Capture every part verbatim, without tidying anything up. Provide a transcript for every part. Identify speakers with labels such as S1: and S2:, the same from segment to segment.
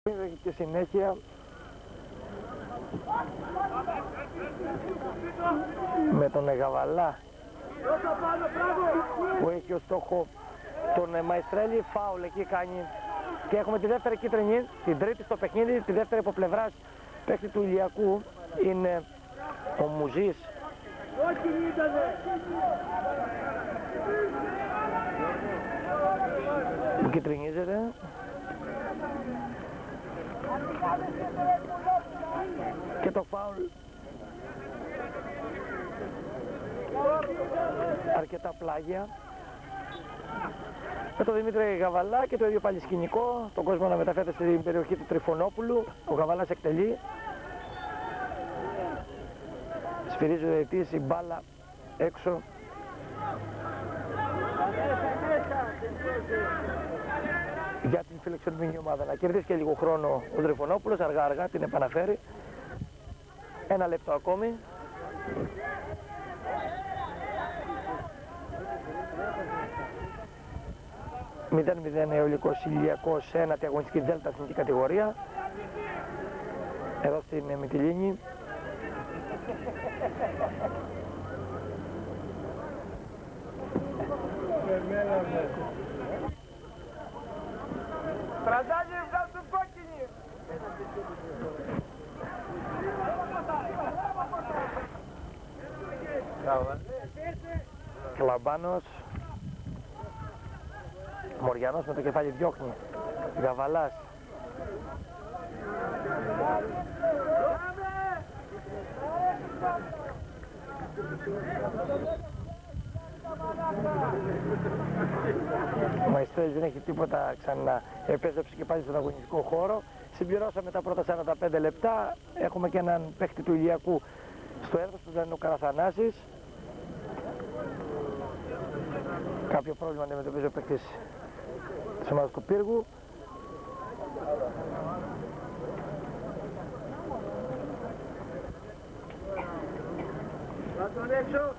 S1: Και συνέχεια με τον Γαβαλά που έχει ως στόχο τον Μαϊστρέλη, φάουλ εκεί κάνει και έχουμε τη δεύτερη κίτρινη, την τρίτη στο παιχνίδι, τη δεύτερη από πλευράς παίκτη του Ηλιακού είναι ο Μουζής. Που κίτρινίζεται. Και το φάουλ αρκετά πλάγια με τον Δημήτρη Γαβαλά και το ίδιο πάλι σκηνικό, τον κόσμο να μεταφέρεται στην περιοχή του Τριφωνόπουλου. Ο Γαβαλάς εκτελεί, σφυρίζει ο διαιτητής, η μπάλα έξω. Για την φιλοξενούμενη ομάδα να κερδίσει και λίγο χρόνο ο Τριφωνόπουλος, αργά αργά την επαναφέρει. Ένα λεπτό ακόμη. μηδέν μηδέν Αιωλικός Ηλιακός, ένατη αγωνιστική δέλτα εθνική κατηγορία. Εδώ στην Μυτιλήνη.
S2: Τραντάζει βγάλ' του κόκκινη!
S1: Κλαμπάνος. Μοριανός με το κεφάλι διώχνει. Γαβαλάς. Ο Μαϊστρέλης δεν έχει τίποτα, ξανά επέστρεψε και πάλι στον αγωνιστικό χώρο. Συμπληρώσαμε τα πρώτα σαράντα πέντε λεπτά. Έχουμε και έναν παίκτη του Ηλιακού στο έδρος που δεν είναι ο Καραθανάσης. Κάποιο πρόβλημα αντιμετωπίζει ο παίκτης της ομάδας του Πύργου.
S2: τον έξω!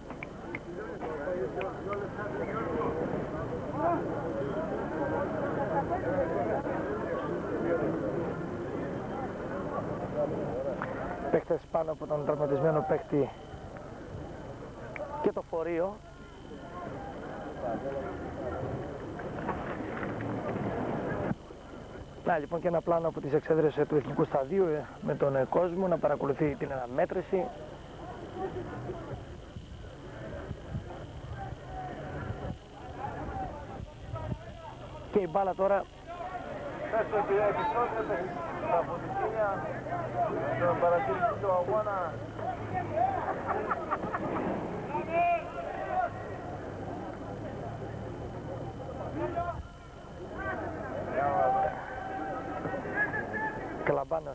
S1: Παίκτες πάνω από τον τραυματισμένο παίκτη και το φορείο. Να λοιπόν και ένα πλάνο από τις εξέδρες του Εθνικού Σταδίου με τον κόσμο να παρακολουθεί την αναμέτρηση. Και η μπάλα τώρα
S2: Πες και επιστρώσετε τα αποδεικνύια στον παρατηρητή του αγώνα.
S1: Κλαμπάνος,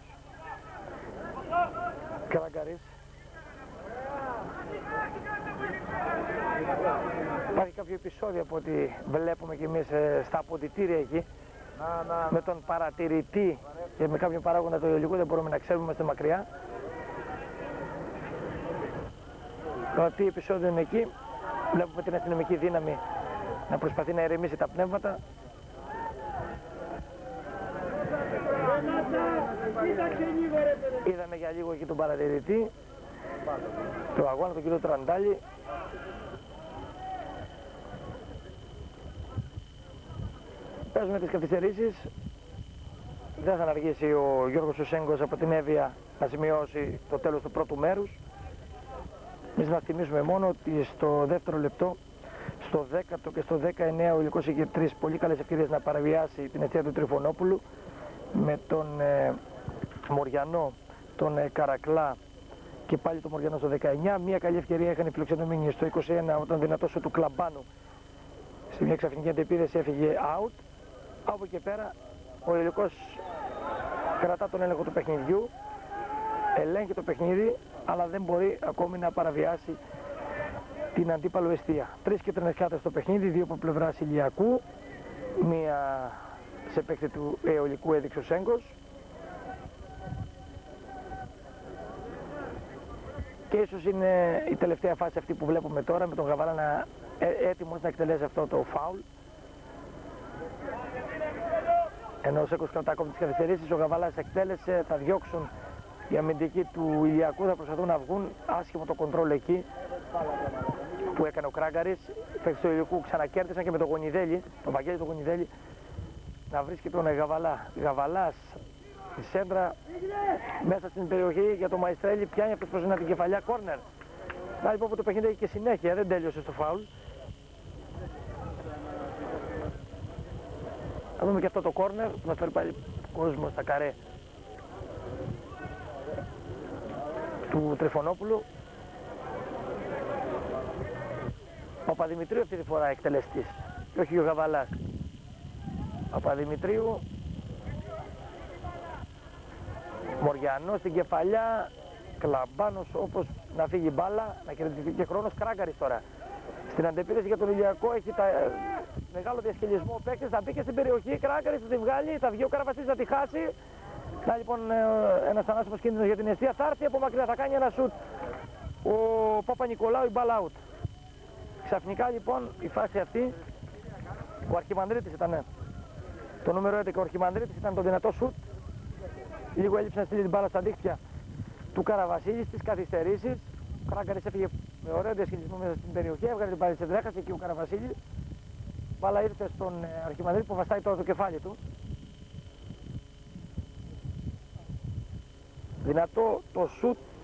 S1: Καραγκαρής. Υπάρχει κάποιο επεισόδιο από ό,τι βλέπουμε και εμείς στα αποδυτήρια εκεί.
S2: Να, να.
S1: Με τον παρατηρητή και με κάποιον παράγοντα του αιωλικού δεν μπορούμε να ξέρουμε, είμαστε μακριά. Το τι επεισόδιο είναι εκεί. Βλέπουμε την αστυνομική δύναμη να προσπαθεί να ηρεμήσει τα πνεύματα. Είδαμε για λίγο εκεί τον παρατηρητή του αγώνα, τον κύριο Τραντάλη. Παίζουμε τις καθυστερήσεις. Δεν θα αργήσει ο Γιώργος Ουσέγκος από την Εύβοια να σημειώσει το τέλος του πρώτου μέρους. Εμείς να θυμίσουμε μόνο ότι στο δεύτερο λεπτό, στο δέκατο και στο δεκαεννέα ο Υλικός είχε τρεις πολύ καλές ευκαιρίες να παραβιάσει την αιστεία του Τριφωνόπουλου με τον ε, Μοριανό, τον ε, Καρακλά και πάλι τον Μοριανό στο δεκαεννέα. Μία καλή ευκαιρία είχαν οι φιλοξενούμενοι στο είκοσι ένα όταν δυνατός του Κλαμπάνου σε μια ξαφνική αντεπίδεση έφυγε out. Από εκεί πέρα ο Υλικός κρατά τον έλεγχο του παιχνιδιού, ελέγχει το παιχνίδι, αλλά δεν μπορεί ακόμη να παραβιάσει την αντίπαλο εστία. Τρεις κίτρινες κάρτες στο παιχνίδι, δύο από πλευράς Ηλιακού, μία σε παίκτη του Αιωλικού έδειξε ο Σέγκος. Και ίσως είναι η τελευταία φάση αυτή που βλέπουμε τώρα με τον Γαβαλά να, ε, έτοιμος να εκτελέσει αυτό το φάουλ. Ενώ ο Σέγκος κρατά ακόμη τις καθυστερήσεις, ο Γαβαλάς εκτέλεσε, θα διώξουν οι αμυντικοί του Ηλιακού, θα προσπαθούν να βγουν. Άσχημο το κοντρόλ εκεί που έκανε ο Κράγκαρης. Οι παίκτες του Ηλιακού ξανακέρδισαν και με τον Γονιδέλη, τον Βαγγέλη του Γονιδέλη, να βρίσκει τον Γαβαλά. Γαβαλάς η σέντρα μέσα στην περιοχή για τον Μαϊστρέλη, πιάνει αυτός προς την κεφαλιά, κόρνερ. Να λοιπόν που το παιχνίδι έχει και συνέχεια, δεν τέλειωσε στο φάουλ. Θα δούμε και αυτό το κόρνερ που μας φέρει πάλι κόσμο στα καρέ του Τριφωνόπουλου. Ο Παπαδημητρίου αυτή τη φορά εκτελεστής και όχι ο Γαβαλάς. Παπαδημητρίου, Μοριανός στην κεφαλιά, Κλαμπάνος όπως να φύγει μπάλα, να κερδιθεί και χρόνος. Κράγκαρης τώρα στην αντεπίθεση για τον Ηλιακό, έχει τα, ε, μεγάλο διασκελισμό ο παίκτης, θα μπει και στην περιοχή. Κράγκαρης θα τη βγάλει, θα βγει ο Καραβασίλης να τη χάσει. Να λοιπόν ε, ένας ανάσημος κίνδυνος για την αιστεία, θα έρθει από μακριά, θα κάνει ένα σουτ ο Παπα-Νικολάου, η μπάλα out. Ξαφνικά λοιπόν η φάση αυτή, ο Αρχιμανδρίτης ήταν ναι. Το νούμερο έντεκα, ο Αρχιμανδρίτης ήταν το δυνατό σουτ. Λίγο έλειψε να στείλει την μπάλα στα δίχτυα του Καραβασίλη στις καθυστερήσεις. Ο Κράγκαρης έφυγε με ωραίο διασχελισμό μέσα στην περιοχή, έβγαλε την μπάλα σε δέχασε εκεί ο Καραβασίλης. Μπάλα ήρθε στον Αρχιμανδρίτη που βαστάει τώρα το κεφάλι του. Δυνατό το σουτ